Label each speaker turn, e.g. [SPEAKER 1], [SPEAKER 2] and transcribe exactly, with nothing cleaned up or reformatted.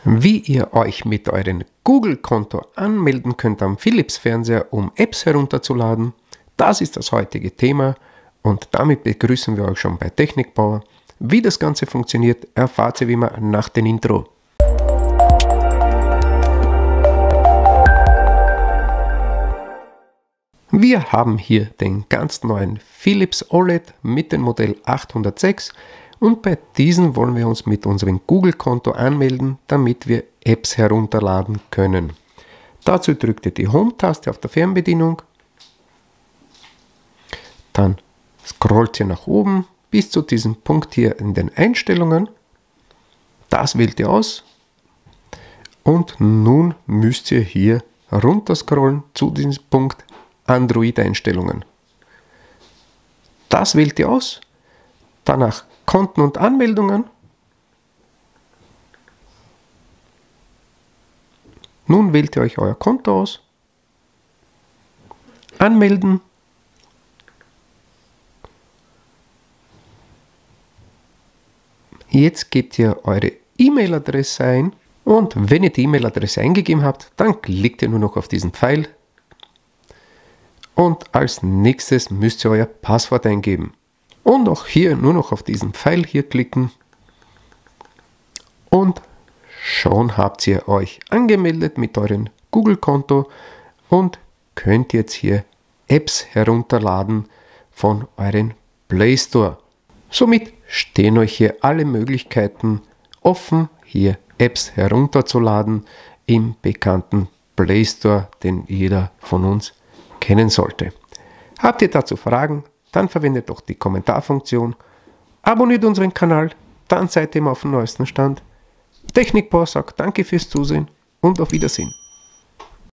[SPEAKER 1] Wie ihr euch mit eurem Google-Konto anmelden könnt am Philips-Fernseher, um Apps herunterzuladen, das ist das heutige Thema und damit begrüßen wir euch schon bei Technikbauer. Wie das Ganze funktioniert, erfahrt ihr wie immer nach dem Intro. Wir haben hier den ganz neuen Philips O L E D mit dem Modell achthundertsechs und bei diesem wollen wir uns mit unserem Google-Konto anmelden, damit wir Apps herunterladen können. Dazu drückt ihr die Home-Taste auf der Fernbedienung, dann scrollt ihr nach oben bis zu diesem Punkt hier in den Einstellungen. Das wählt ihr aus und nun müsst ihr hier runterscrollen zu diesem Punkt Android-Einstellungen. Das wählt ihr aus, danach Konten und Anmeldungen. Nun wählt ihr euch euer Konto aus, anmelden, jetzt gebt ihr eure E-Mail-Adresse ein und wenn ihr die E-Mail-Adresse eingegeben habt, dann klickt ihr nur noch auf diesen Pfeil und als nächstes müsst ihr euer Passwort eingeben. Und auch hier nur noch auf diesen Pfeil hier klicken und schon habt ihr euch angemeldet mit eurem Google-Konto und könnt jetzt hier Apps herunterladen von eurem Play Store. Somit stehen euch hier alle Möglichkeiten offen, hier Apps herunterzuladen im bekannten Play Store, den jeder von uns kennen sollte. Habt ihr dazu Fragen? Dann verwendet doch die Kommentarfunktion, abonniert unseren Kanal, dann seid ihr immer auf dem neuesten Stand. Technikbauer sagt danke fürs Zusehen und auf Wiedersehen.